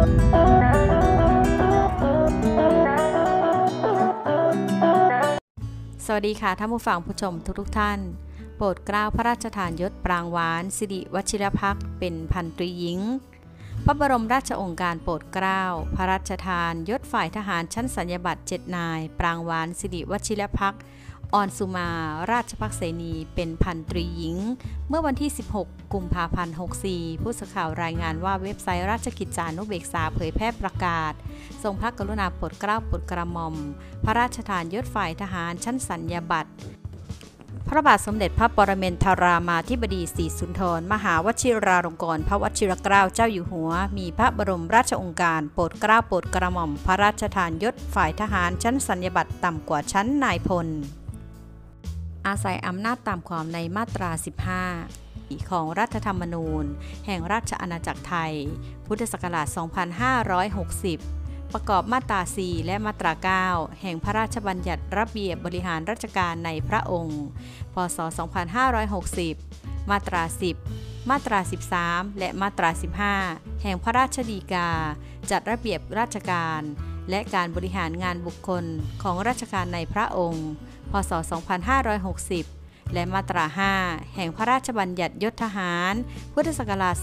สวัสดีค่ะท่านผู้ฟังผู้ชมทุกท่านโปรดเกล้าพระราชทานยศปรางหวานสิริวชิรภักดิ์เป็นพันตรีหญิงพระบรมราชโองการโปรดเกล้าพระราชทานยศฝ่ายทหารชั้นสัญญาบัตร7 นายปรางหวานสิริวชิรภักดิ์ออนสุมาราชภักเสนีเป็นพันตรีหญิงเมื่อวันที่16 กุมภาพันธ์ 64ผู้สื่อข่าวรายงานว่าเว็บไซต์ราชกิจจานุเบกษาเผยแพร่ประกาศทรงพระกรุณาโปรดเกล้าโปรดกระหม่อมพระราชทานยศฝ่ายทหารชั้นสัญญาบัตรพระบาทสมเด็จพระปรมินทรามาธิบดีศรีสุนทรมหาวชิราลงกรณ์พระวชิรเกล้าเจ้าอยู่หัวมีพระบรมราชโองการโปรดเกล้าโปรดกระหม่อมพระราชทานยศฝ่ายทหารชั้นสัญญาบัตรต่ำกว่าชั้นนายพลอาศัยอำนาจตามความในมาตรา 15 ของรัฐธรรมนูญแห่งราชอาณาจักรไทยพุทธศักราช 2560 ประกอบมาตรา 4 และมาตรา 9 แห่งพระราชบัญญัติระเบียบบริหารราชการในพระองค์ พ.ศ. 2560 มาตรา 10 มาตรา 13 และมาตรา 15 แห่งพระราชฎีกาจัดระเบียบราชการและการบริหารงานบุคคลของราชการในพระองค์พ.ศ. 2560 และมาตรา 5 แห่งพระราชบัญญัติยศทหารพุทธศักราช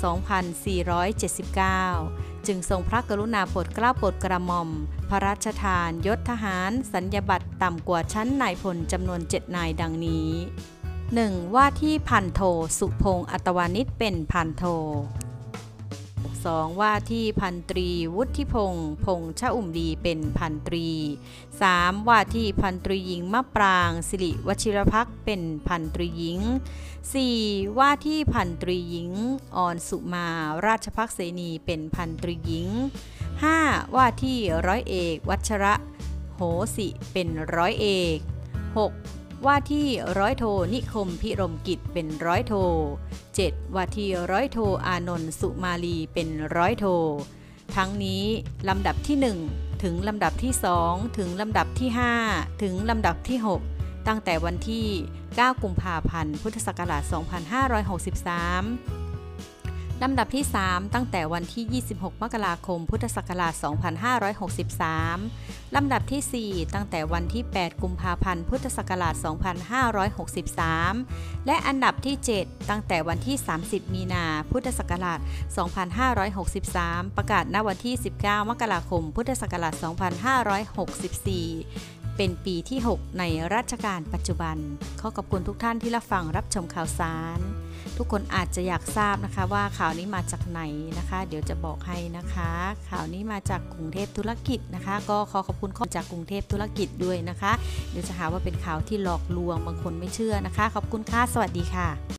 2479 จึงทรงพระกรุณาโปรดเกล้าโปรดกระหม่อมพระราชทานยศทหารสัญญาบัตรต่ำกว่าชั้นนายพลจำนวน 7 นายดังนี้ 1. ว่าที่พันโทสุพงษ์อัตวานิชเป็นพันโท 2. ว่าที่พันตรีวุฒิพงษ์พงษ์ชอุ่มดีเป็นพันตรี 3. ว่าที่พันตรีหญิงมะปรางสิริวชิรภักดิ์เป็นพันตรีหญิง 4. ว่าที่พันตรีหญิงออนสุมาราชภักเสนีเป็นพันตรีหญิง 5. ว่าที่ร้อยเอกวัชระโหสิเป็นร้อยเอก 6. ว่าที่ร้อยโทนิคมพิรมกิจเป็นร้อยโท 7. ว่าที่ร้อยโทอานนท์สุมาลีเป็นร้อยโททั้งนี้ลำดับที่ 1 ถึงลำดับที่ 2 ถึงลำดับที่ 5 ถึงลำดับที่ 6 ตั้งแต่วันที่ 9 กุมภาพันธ์ พุทธศักราช 2563 ลำดับที่ 3 ตั้งแต่วันที่ 26 มกราคม พุทธศักราช 2563 ลำดับที่ 4 ตั้งแต่วันที่ 8 กุมภาพันธ์ พุทธศักราช 2563 และอันดับที่ 7 ตั้งแต่วันที่ 30 มีนา พุทธศักราช 2563 ประกาศณวันที่ 19 มกราคม พุทธศักราช 2564 เป็นปีที่ 6 ในรัชกาลปัจจุบันขอขอบคุณทุกท่านที่รับฟังรับชมข่าวสารทุกคนอาจจะอยากทราบนะคะว่าข่าวนี้มาจากไหนนะคะเดี๋ยวจะบอกให้นะคะข่าวนี้มาจากกรุงเทพธุรกิจนะคะก็ขอขอบคุณข้อมูลจากกรุงเทพธุรกิจด้วยนะคะเดี๋ยวจะหาว่าเป็นข่าวที่หลอกลวงบางคนไม่เชื่อนะคะขอบคุณค่ะสวัสดีค่ะ